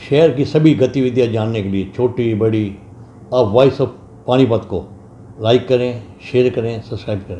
शहर की सभी गतिविधियां जानने के लिए छोटी बड़ी आप वॉइस ऑफ पानीपत को लाइक करें, शेयर करें, सब्सक्राइब करें।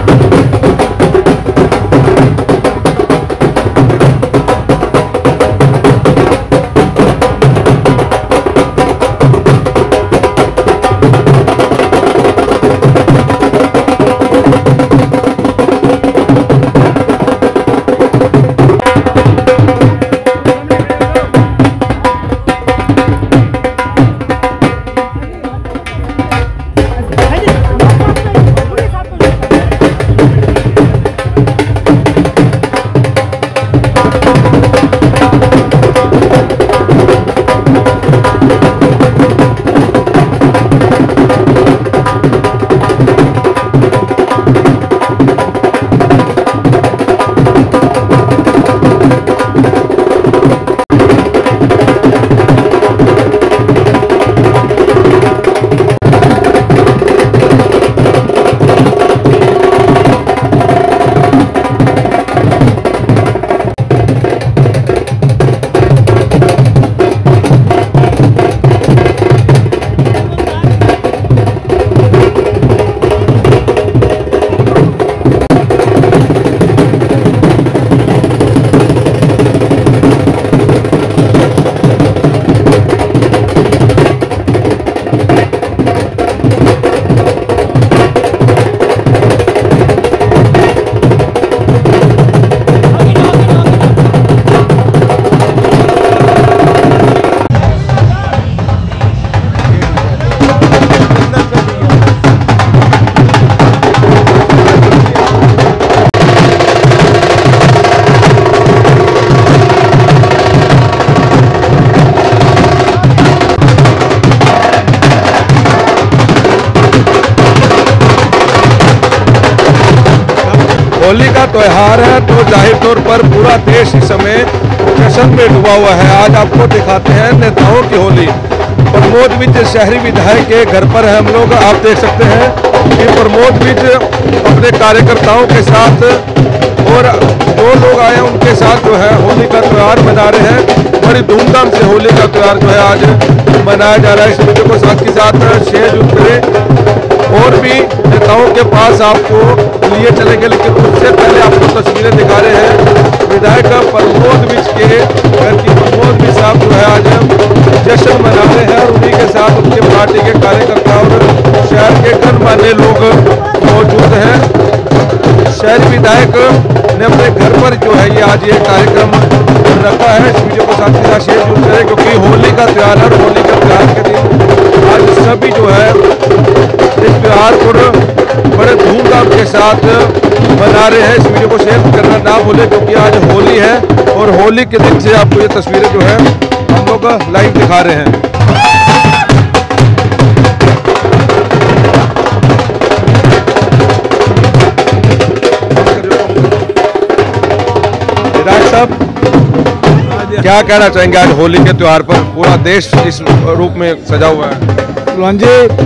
होली का त्यौहार है तो जाहिर तौर पर पूरा देश इस समय जश्न में डूबा हुआ है। आज आपको दिखाते हैं नेताओं की होली। प्रमोद विज शहरी विधायक के घर पर है हम लोग। आप देख सकते हैं कि प्रमोद विज अपने कार्यकर्ताओं के साथ और जो लोग आए उनके साथ जो है होली का त्यौहार मना रहे हैं। बड़ी धूमधाम से होली का त्यौहार जो है आज मनाया जा रहा है। इस वीडियो को साथ के साथ शेयर जरूर करें। और भी नेताओं के पास आपको लिए चलेंगे, लेकिन उससे पहले आपको तस्वीरें दिखा रहे हैं विधायक प्रमोद विज के घर की। प्रमोद विज साहब जो है आज जश्न मना रहे हैं और उन्हीं के साथ उनके पार्टी के कार्यकर्ता और शहर के गणमान्य लोग मौजूद हैं। शहर विधायक ने अपने घर पर जो है ये आज ये कार्यक्रम रखा है। इस वीडियो को साथ के साथ शेयर जरूर करें क्योंकि होली का त्यौहार है। होली का त्यौहार के दिन आज सभी जो है इस त्यौहार को बड़े धूमधाम के साथ मना रहे हैं। इस वीडियो को शेयर करना ना भूलें क्योंकि आज होली है और होली के दिन से आपको ये तस्वीरें जो है हम लोग लाइव दिखा रहे हैं। विधायक साहब, क्या कहना चाहेंगे आज होली के त्यौहार पर? पूरा देश इस रूप में सजा हुआ है।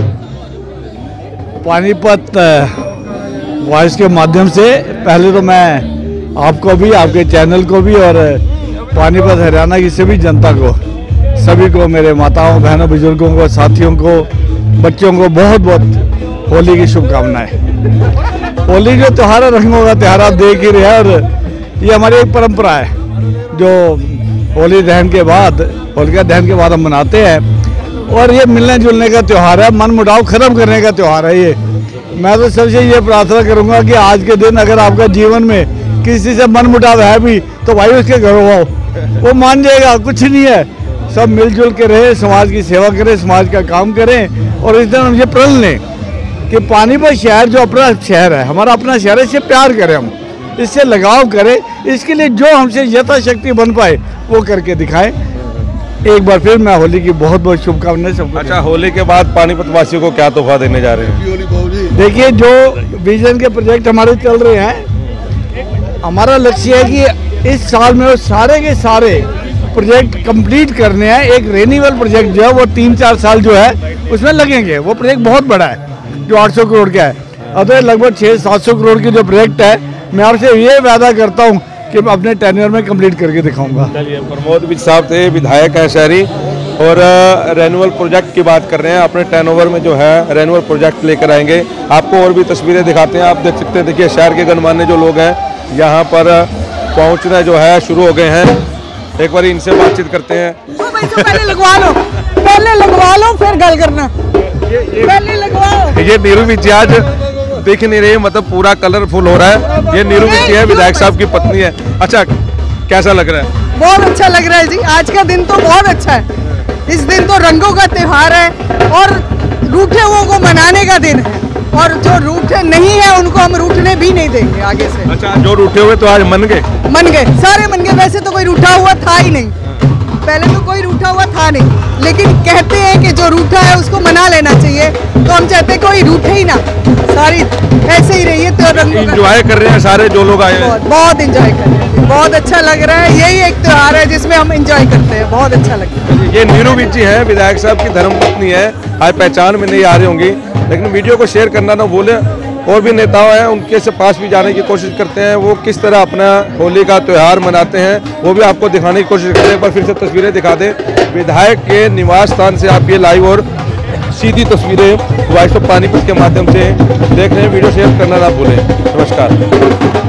पानीपत वॉइस के माध्यम से पहले तो मैं आपको भी, आपके चैनल को भी और पानीपत हरियाणा की सभी जनता को, सभी को, मेरे माताओं बहनों बुजुर्गों को, साथियों को, बच्चों को बहुत बहुत होली की शुभकामनाएं। होली जो त्यौहार है, रंगों का त्यौहार आप देख ही रहे हैं और ये हमारी एक परंपरा है जो होली दहन के बाद, होलिका दहन के बाद हम मनाते हैं। और ये मिलने जुलने का त्यौहार है, मन मुटाव खत्म करने का त्यौहार है ये। मैं तो सबसे ये प्रार्थना करूंगा कि आज के दिन अगर आपका जीवन में किसी से मन मुटाव है भी तो भाई उसके घर आओ, वो मान जाएगा। कुछ नहीं है, सब मिलजुल के रहे, समाज की सेवा करें, समाज का काम करें। और इस दिन हम ये प्रण लें कि पानीपत शहर जो अपना शहर है, हमारा अपना शहर है, इससे प्यार करें, हम इससे लगाव करें। इसके लिए जो हमसे यथाशक्ति बन पाए वो करके दिखाएं। एक बार फिर मैं होली की बहुत बहुत शुभकामनाएं सबको। अच्छा, होली के बाद पानीपत वासियों को क्या तोहफा देने जा रहे हैं? देखिए, जो विजन के प्रोजेक्ट हमारे चल रहे हैं, हमारा लक्ष्य है कि इस साल में वो सारे के सारे प्रोजेक्ट कंप्लीट करने हैं। एक रेन्यूअल प्रोजेक्ट जो है वो 3-4 साल जो है उसमें लगेंगे। वो प्रोजेक्ट बहुत बड़ा है जो 800 करोड़ का है। अतः लगभग 600-700 करोड़ की जो प्रोजेक्ट है, मैं आपसे ये वादा करता हूँ कि मैं अपने टेन्योर में कंप्लीट करके दिखाऊंगा। चलिए, प्रमोद विज साहब थे, विधायक है शहरी, और रेन्यूअल प्रोजेक्ट की बात कर रहे हैं। अपने टर्नओवर में जो है रेन्यूअल प्रोजेक्ट लेकर आएंगे। आपको और भी तस्वीरें दिखाते हैं। आप देख सकते हैं, देखिए शहर के गणमान्य जो लोग हैं यहाँ पर पहुँचना जो है शुरू हो गए हैं। एक बार इनसे बातचीत करते हैं। पहले लगवा लो फिर गल करना। पहले लगवाओ। ये नीरू विज आज दिख नहीं रही, मतलब पूरा कलरफुल हो रहा है। ये नीरू विज है, विधायक साहब की पत्नी है। अच्छा, कैसा लग रहा है? बहुत अच्छा लग रहा है जी। आज का दिन तो बहुत अच्छा है। इस दिन तो रंगों का त्योहार है और रूठे हुओं को मनाने का दिन है, और जो रूठे नहीं है उनको हम रूठने भी नहीं देंगे आगे से। अच्छा, जो रूठे हुए तो आज मन गए? मन गए, सारे मन गए। वैसे तो कोई रूठा हुआ था ही नहीं, पहले तो कोई रूठा हुआ था नहीं, लेकिन कहते हैं कि जो रूठा है उसको मना लेना चाहिए, तो हम चाहते हैं कोई रूठे ही ना, सारी ऐसे ही रहिए। तो रंगों का एंजॉय कर रहे हैं सारे जो लोग आए हैं। बहुत एंजॉय कर रहे हैं, बहुत अच्छा लग रहा है। यही एक त्योहार है जिसमें हम एंजॉय करते हैं, बहुत अच्छा लगता है। ये नीरू विज जी है, विधायक साहब की धर्मपत्नी है। आज पहचान में नहीं आ रही होंगी, लेकिन वीडियो को शेयर करना ना भूलें। और भी नेता हैं, उनके से पास भी जाने की कोशिश करते हैं। वो किस तरह अपना होली का त्यौहार मनाते हैं वो भी आपको दिखाने की कोशिश करते हैं। एक बार फिर से तस्वीरें दिखा दें विधायक के निवास स्थान से। आप ये लाइव और सीधी तस्वीरें वॉइस ऑफ पानीपत के माध्यम से देख रहे हैं। वीडियो शेयर करना ना भूलें। नमस्कार।